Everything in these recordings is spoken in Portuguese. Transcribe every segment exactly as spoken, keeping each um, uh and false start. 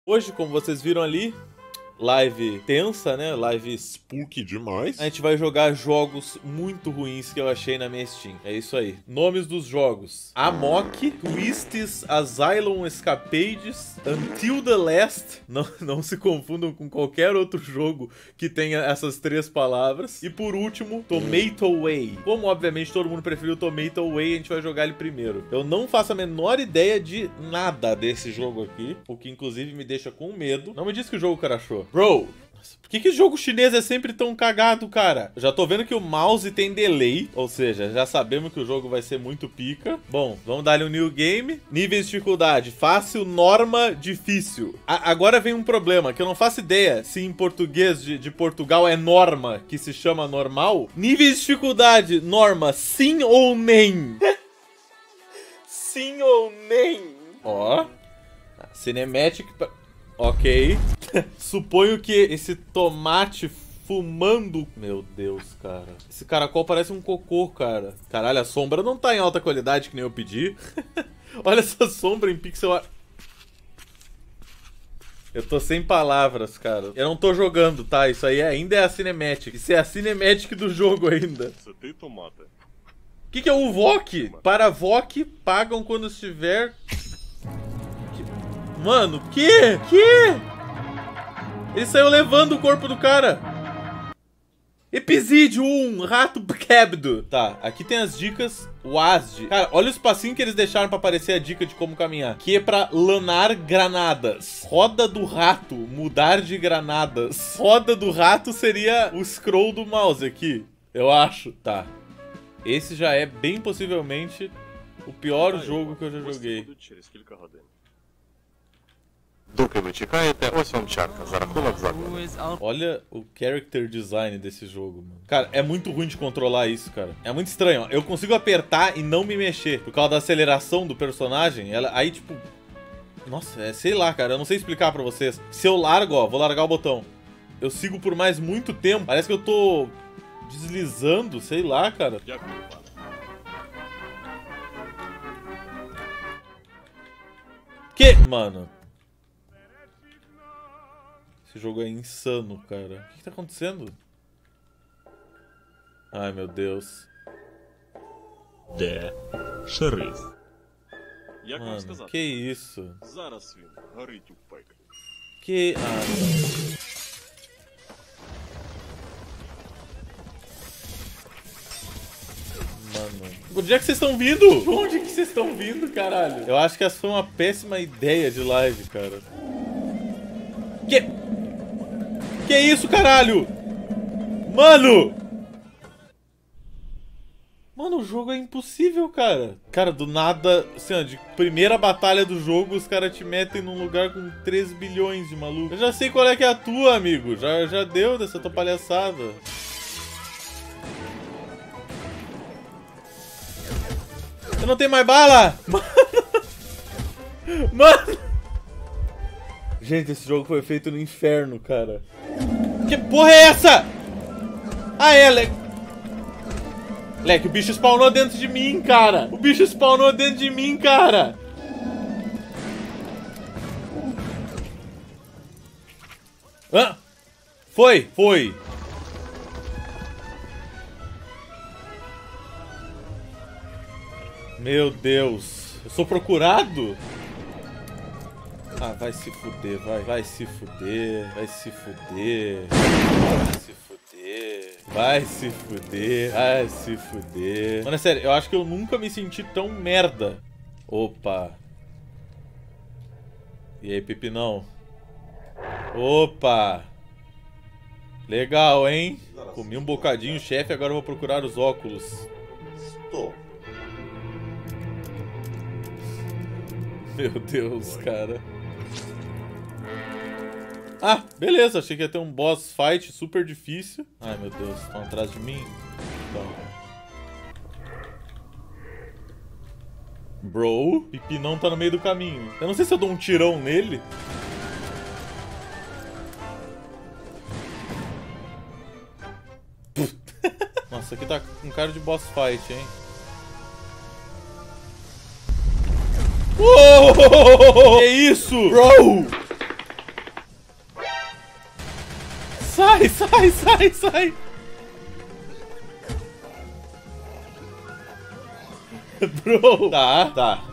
Hoje, como vocês viram ali, live tensa, né? Live spooky demais. A gente vai jogar jogos muito ruins que eu achei na minha Steam. É isso aí. Nomes dos jogos: Amok, Twists, Asylum Escapades, Until the Last. Não, não se confundam com qualquer outro jogo que tenha essas três palavras. E por último, Tomato Way. Como obviamente todo mundo preferiu Tomato Way, a gente vai jogar ele primeiro. Eu não faço a menor ideia de nada desse jogo aqui, o que inclusive me deixa com medo. Não me diz que o jogo crashou. Bro, por que que jogo chinês é sempre tão cagado, cara? Eu já tô vendo que o mouse tem delay, ou seja, já sabemos que o jogo vai ser muito pica. Bom, vamos dar-lhe um new game. Níveis de dificuldade: fácil, norma, difícil. A agora vem um problema, que eu não faço ideia se em português de, de Portugal é norma, que se chama normal. Níveis de dificuldade: norma, sim ou nem? Sim ou nem? Ó, cinematic... Ok. Suponho que esse tomate fumando... Meu Deus, cara. Esse caracol parece um cocô, cara. Caralho, a sombra não tá em alta qualidade, que nem eu pedi. Olha essa sombra em pixel art. Eu tô sem palavras, cara. Eu não tô jogando, tá? Isso aí ainda é a cinematic. Isso é a cinematic do jogo ainda. Você tem tomate. O que que é o V O C? Para V O C, pagam quando estiver... Mano, que? Que? Ele saiu levando o corpo do cara. Episídio um, rato quebdo. Tá, aqui tem as dicas. O Asd. Cara, olha o espacinho que eles deixaram pra aparecer a dica de como caminhar. Que é pra lanar granadas. Roda do rato, mudar de granadas. Roda do rato seria o scroll do mouse aqui, eu acho. Tá. Esse já é bem possivelmente o pior jogo que eu já joguei. Olha o character design desse jogo, mano. Cara, é muito ruim de controlar isso, cara. É muito estranho, ó. Eu consigo apertar e não me mexer por causa da aceleração do personagem. Ela, aí, tipo... Nossa, é, sei lá, cara. Eu não sei explicar pra vocês. Se eu largo, ó, vou largar o botão. Eu sigo por mais muito tempo. Parece que eu tô deslizando, sei lá, cara. Que? Mano... Esse jogo é insano, cara. O que que tá acontecendo? Ai, meu Deus. De Sheriff. Mano, que isso? Que... Ah, mano. Onde é que vocês estão vindo? Onde que vocês estão vindo, caralho? Eu acho que essa foi uma péssima ideia de live, cara. Que... Que isso, caralho? Mano! Mano, o jogo é impossível, cara. Cara, do nada, assim, ó, de primeira batalha do jogo, os caras te metem num lugar com três bilhões de maluco. Eu já sei qual é que é a tua, amigo. Já, já deu dessa tua palhaçada. Eu não tenho mais bala! Mano! Mano! Gente, esse jogo foi feito no inferno, cara. Que porra é essa? Ah, é, Leque. Leque, o bicho spawnou dentro de mim, cara. O bicho spawnou dentro de mim, cara. Hã? Foi, foi. Meu Deus. Eu sou procurado? Ah, vai se fuder, vai. Vai se fuder, vai se fuder. Vai se fuder. Vai se fuder, vai se fuder. Mano, é sério, eu acho que eu nunca me senti tão merda. Opa. E aí, Pepinão? Opa. Legal, hein? Comi um bocadinho, chefe, agora eu vou procurar os óculos. Estou. Meu Deus, cara. Ah, beleza, achei que ia ter um boss fight super difícil. Ai, meu Deus, estão atrás de mim? Então. Bro, Pipi não tá no meio do caminho. Eu não sei se eu dou um tirão nele. Nossa, aqui tá com cara de boss fight, hein? Oh! Que isso? Bro! Sai, sai, sai, sai. Bro. Tá, tá.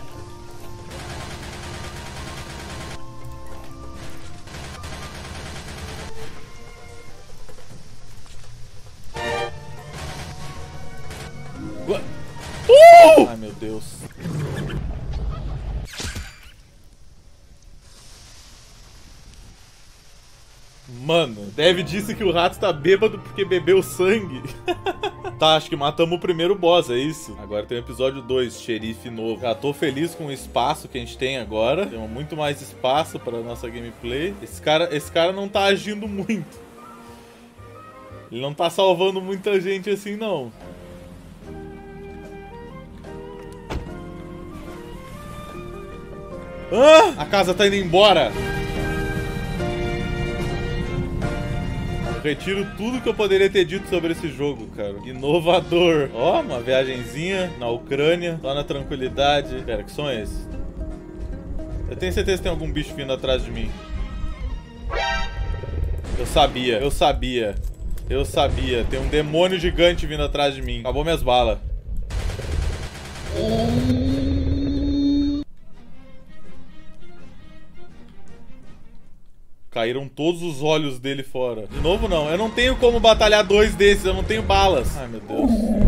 Uh! Ai, meu Deus. Mano, Dev disse que o rato tá bêbado porque bebeu sangue. Tá, acho que matamos o primeiro boss, é isso? Agora tem o episódio dois, xerife novo. Já tô feliz com o espaço que a gente tem agora. Temos muito mais espaço pra nossa gameplay. Esse cara, esse cara não tá agindo muito. Ele não tá salvando muita gente assim, não. Ah! A casa tá indo embora. Retiro tudo que eu poderia ter dito sobre esse jogo, cara. Inovador. Ó, uma viagenzinha na Ucrânia, lá na tranquilidade. Pera, que som é esse? Eu tenho certeza que tem algum bicho vindo atrás de mim. Eu sabia, eu sabia. Eu sabia. Tem um demônio gigante vindo atrás de mim. Acabou minhas balas. Caíram todos os olhos dele fora. De novo, não. Eu não tenho como batalhar dois desses. Eu não tenho balas. Ai, meu Deus.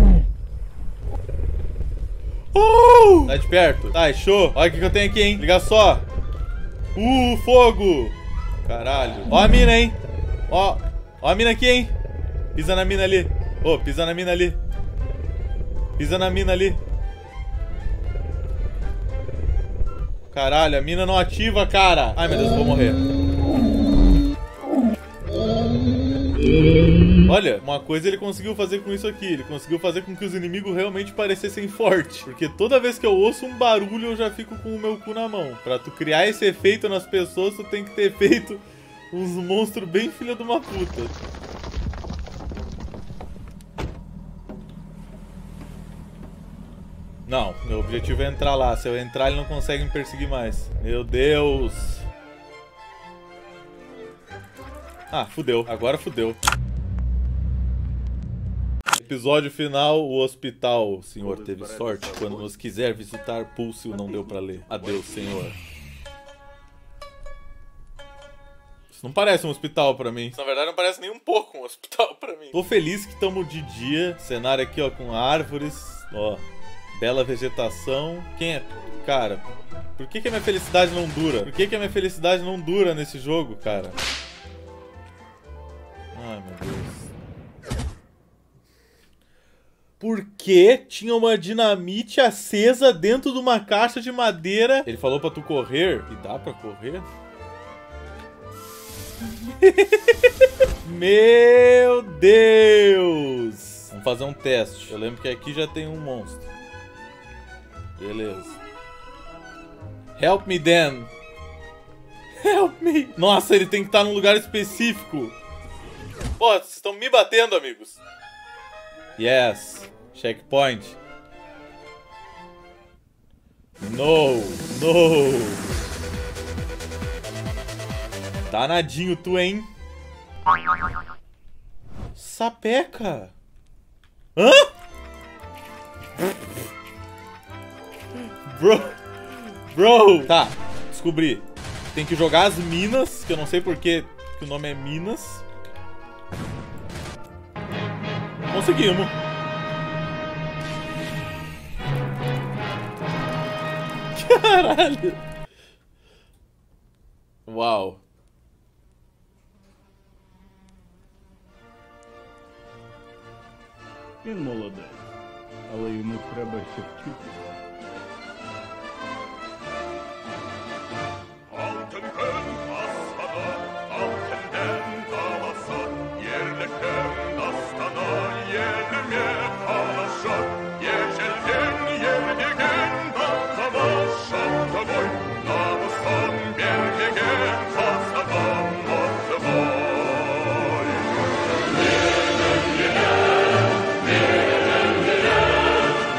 Uh! Tá de perto. Tá, é show. Olha o que, que eu tenho aqui, hein. Liga só. Uh, fogo. Caralho. Ó a mina, hein. Ó. Ó a mina aqui, hein. Pisa na mina ali. Ô, oh, pisa na mina ali. Pisa na mina ali. Caralho, a mina não ativa, cara. Ai, meu Deus, eu vou morrer. Olha, uma coisa ele conseguiu fazer com isso aqui. Ele conseguiu fazer com que os inimigos realmente parecessem fortes. Porque toda vez que eu ouço um barulho, eu já fico com o meu cu na mão. Pra tu criar esse efeito nas pessoas, tu tem que ter feito uns monstros bem filha de uma puta. Não, meu objetivo é entrar lá. Se eu entrar, ele não consegue me perseguir mais. Meu Deus. Ah, fudeu. Agora fudeu. Episódio final, o hospital. O senhor teve sorte. Quando nos quiser visitar, Pulse não deu pra ler. Adeus, senhor. Isso não parece um hospital pra mim. Isso, na verdade, não parece nem um pouco um hospital pra mim. Tô feliz que estamos de dia. Cenário aqui, ó, com árvores. Ó, bela vegetação. Quem é... Cara, por que que a minha felicidade não dura? Por que que a minha felicidade não dura nesse jogo, cara? Ai, meu Deus. Por que tinha uma dinamite acesa dentro de uma caixa de madeira? Ele falou pra tu correr. E dá pra correr? Meu Deus! Vamos fazer um teste. Eu lembro que aqui já tem um monstro. Beleza. Help me, Dan. Help me. Nossa, ele tem que estar num lugar específico. Pô, vocês estão me batendo, amigos. Yes. Checkpoint. No. No. Danadinho tu, hein? Sapeca. Hã? Bro. Bro. Tá, descobri. Tem que jogar as minas, que eu não sei porque que o nome é Minas. Conseguimos. Caralho. Uau. Він молодець, але йому треба ще вчитися.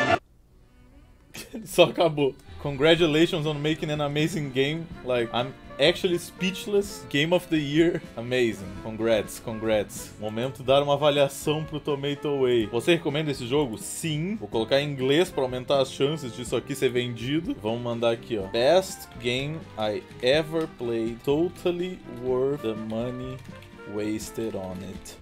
Só acabou. Congratulations on making an amazing game. Like, I'm actually speechless. Game of the Year. Amazing. Congrats, congrats. Momento de dar uma avaliação pro Tomato Way. Você recomenda esse jogo? Sim. Vou colocar em inglês pra aumentar as chances disso aqui ser vendido. Vamos mandar aqui, ó. Best game I ever played. Totally worth the money wasted on it.